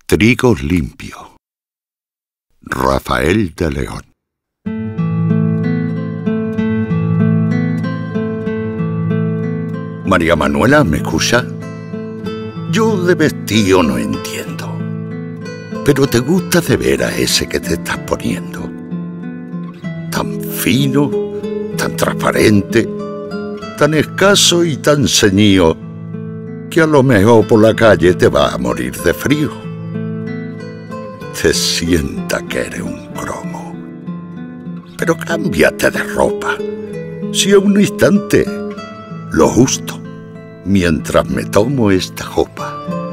Trigo limpio. Rafael de León. María Manuela, ¿me escucha? Yo de vestido no entiendo, pero te gusta de ver a ese que te estás poniendo. Tan fino, tan transparente, tan escaso y tan ceñido, que a lo mejor por la calle te va a morir de frío. Te sienta que eres un cromo, pero cámbiate de ropa, si a un instante, lo justo, mientras me tomo esta copa.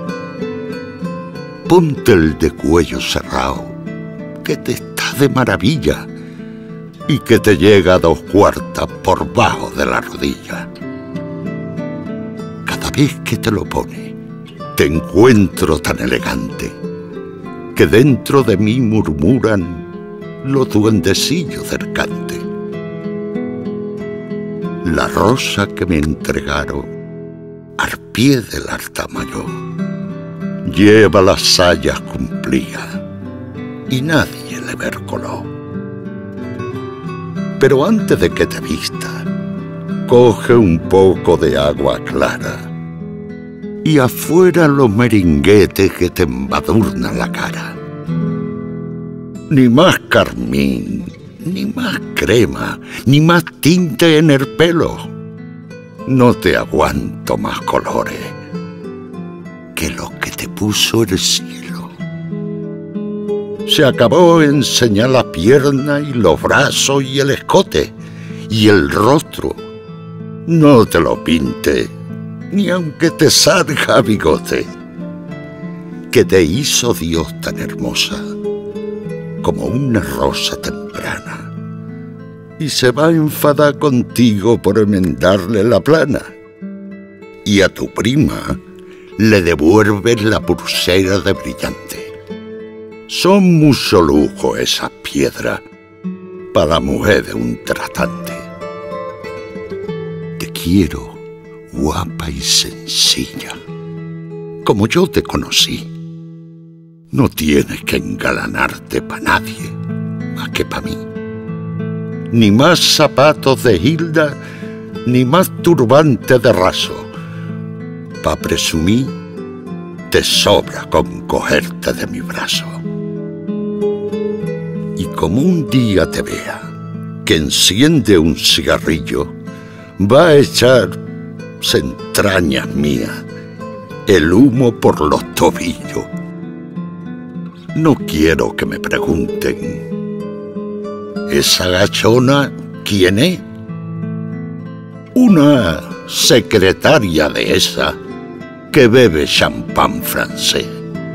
Ponte el de cuello cerrado, que te está de maravilla, y que te llega a 2/4 por bajo de la rodilla. Cada vez que te lo pone, te encuentro tan elegante, que dentro de mí murmuran los duendecillos del cante. La rosa que me entregaron al pie del altar mayor lleva las sayas cumplidas y nadie le ve el color. Pero antes de que te vista, coge un poco de agua clara y afuera los meringuetes que te embadurnan la cara. Ni más carmín, ni más crema, ni más tinte en el pelo. No te aguanto más colores que los que te puso el cielo. Se acabó enseñar la pierna y los brazos y el escote y el rostro. No te lo pinte, ni aunque te salga bigote, que te hizo Dios tan hermosa como una rosa temprana, y se va a enfadar contigo por enmendarle la plana, y a tu prima le devuelves la pulsera de brillante. Son mucho lujo esas piedras para la mujer de un tratante. Te quiero guapa y sencilla, como yo te conocí. No tienes que engalanarte pa' nadie, más que pa' mí. Ni más zapatos de Hilda, ni más turbante de raso. Pa' presumir, te sobra con cogerte de mi brazo. Y como un día te vea que enciende un cigarrillo, va a echar entrañas mías el humo por los tobillos. No quiero que me pregunten, ¿esa gachona quién es? Una secretaria de esa que bebe champán francés.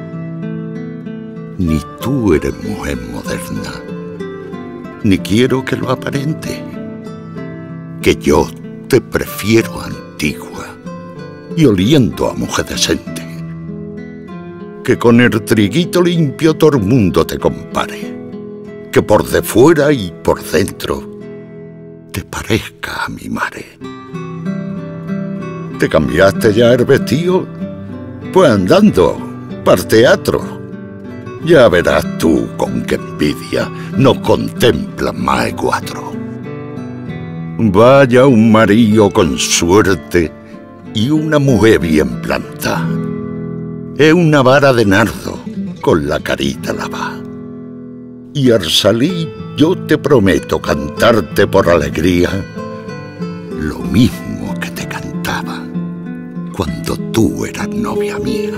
Ni tú eres mujer moderna, ni quiero que lo aparente, que yo te prefiero antigua y oliendo a mujer decente. Que con el triguito limpio todo el mundo te compare, que por de fuera y por dentro te parezca a mi madre. ¿Te cambiaste ya el vestido? Pues andando, para teatro. Ya verás tú con qué envidia nos contemplan más de 4. Vaya un marido con suerte y una mujer bien plantada. Es una vara de nardo con la carita lavada. Y al salir yo te prometo cantarte por alegría lo mismo que te cantaba cuando tú eras novia mía.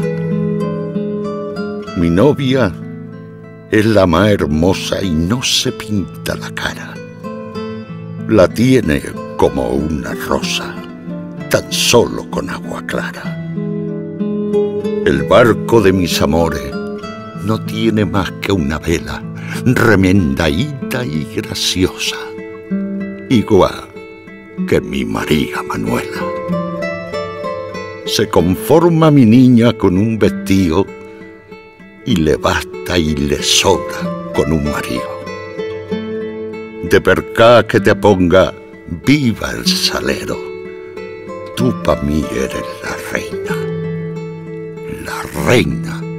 Mi novia es la más hermosa y no se pinta la cara. La tiene como una rosa, tan solo con agua clara. El barco de mis amores no tiene más que una vela remendadita y graciosa, igual que mi María Manuela. Se conforma mi niña con un vestido y le basta y le sobra con un marido. De perca que te ponga viva el salero, tú pa' mí eres la reina